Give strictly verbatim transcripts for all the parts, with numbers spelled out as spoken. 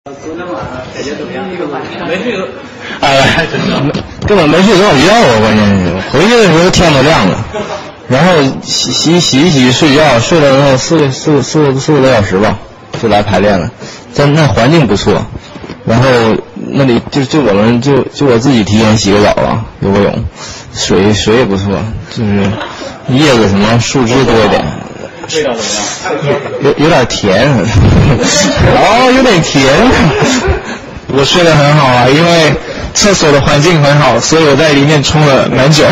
昨天晚上感觉怎么样？这个晚上没睡， 哎，根本没睡多少觉，我关键是回去的时候天都亮了，然后洗洗洗一洗睡觉，睡了那四四四四个多小时吧，就来排练了。但那环境不错，然后那里就就我们就就我自己提前洗个澡啊，游个泳，水水也不错，就是叶子什么树枝多一点。 味道怎么样？ 有有点甜，哦，有点甜。我睡得很好啊，因为厕所的环境很好，所以我在里面冲了蛮久。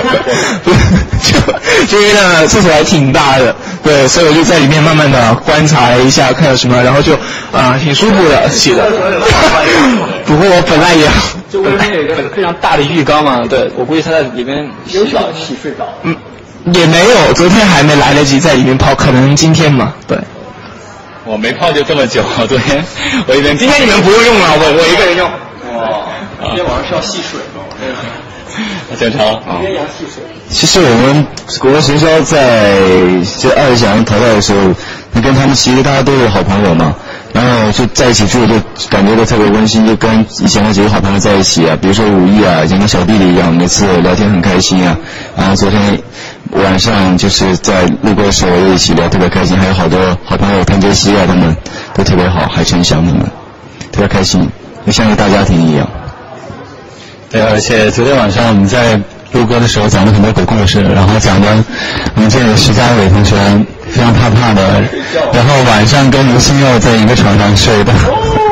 就就因为那厕所还挺大的，对，所以我就在里面慢慢的观察一下，看有什么，然后就啊、呃、挺舒服的洗的。不过我本来也就外面有一个非常大的浴缸嘛，对，我估计他在里面洗澡洗睡着。 嗯。也没有，昨天还没来得及在里面泡，可能今天嘛，对。 我没泡就这么久，昨天我一边。 今天你们不用用了，我我一个人用。 哇，今天晚上是要戏水吗？ 正常。 鸳鸯戏水。 其实我们国文学校在这二十强淘汰的时候，你跟他们其实大家都是好朋友嘛，然后就在一起住，就感觉到特别温馨，就跟以前的几个好朋友在一起啊，比如说武艺啊，以前跟小弟弟一样，每次聊天很开心啊。然后昨天晚上就是在路过的时候又一起聊，特别开心，还有好多好朋友潘杰西啊，他们都特别好，还陈翔他们特别开心，就像个大家庭一样。 对，而且昨天晚上我们在录歌的时候讲了很多鬼故事，然后讲的我们这个徐嘉伟同学非常怕怕的，然后晚上跟卢星佑在一个床上睡的。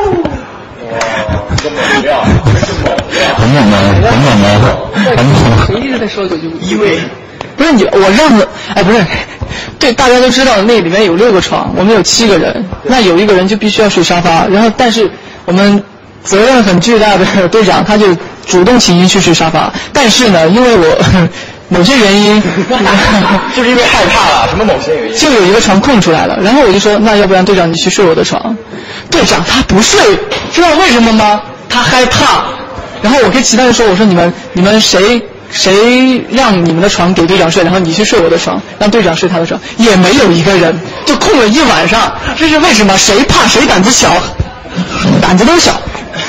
这猛料， 很猛的，很猛的，很猛。 谁一直在说鬼故事？因为不是你，我让的，哎，不是，对，大家都知道那里面有六个床，我们有七个人，那有一个人就必须要睡沙发，然后但是我们责任很巨大的队长他就主动请缨去睡沙发，但是呢，因为我某些原因， 就是因为害怕了，什么某些原因， 就有一个床空出来了，然后我就说，那要不然队长你去睡我的床。队长他不睡，知道为什么吗？他害怕。然后我跟其他人说，我说你们你们谁谁让你们的床给队长睡，然后你去睡我的床，让队长睡他的床，也没有一个人，就空了一晚上。这是为什么？谁怕谁胆子小，胆子都小。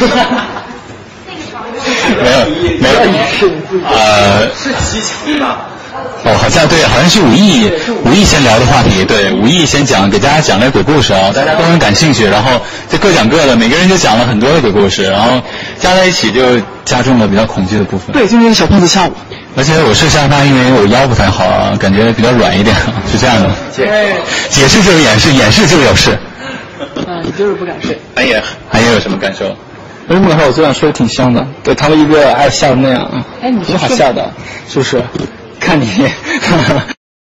没有没有，呃， 是极强的。 哦，好像对，好像是武艺武艺先聊的话题，对，武艺先讲，给大家讲了鬼故事啊，大家都很感兴趣，然后就各讲各的，每个人就讲了很多的鬼故事，然后加在一起就加重了比较恐惧的部分。 对，就那个小胖子吓我。 而且我睡沙发，因为我腰不太好啊，感觉比较软一点，是这样的。解释就是掩饰，掩饰就是有事。 啊，你就是不敢睡。 哎呀，还有什么感受？ 为什么说我昨晚睡得挺香的？对他们一个爱吓的那样啊， 哎，你挺好吓的，是不是？看你。